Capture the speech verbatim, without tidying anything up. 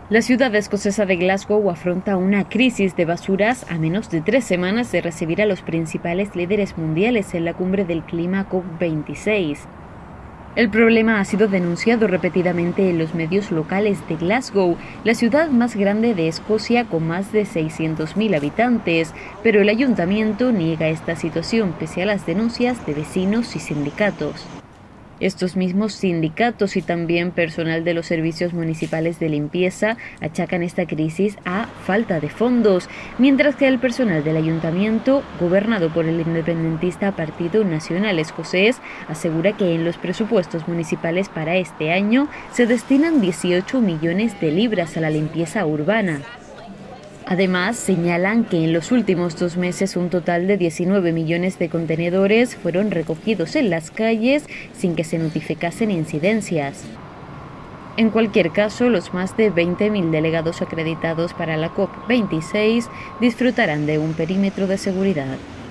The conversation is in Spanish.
La ciudad escocesa de Glasgow afronta una crisis de basuras a menos de tres semanas de recibir a los principales líderes mundiales en la cumbre del clima COP veintiséis. El problema ha sido denunciado repetidamente en los medios locales de Glasgow, la ciudad más grande de Escocia con más de seiscientos mil habitantes, pero el ayuntamiento niega esta situación pese a las denuncias de vecinos y sindicatos. Estos mismos sindicatos y también personal de los servicios municipales de limpieza achacan esta crisis a falta de fondos, mientras que el personal del ayuntamiento, gobernado por el independentista Partido Nacional Escocés, asegura que en los presupuestos municipales para este año se destinan dieciocho millones de libras a la limpieza urbana. Además, señalan que en los últimos dos meses un total de diecinueve millones de contenedores fueron recogidos en las calles sin que se notificasen incidencias. En cualquier caso, los más de veinte mil delegados acreditados para la COP veintiséis disfrutarán de un perímetro de seguridad.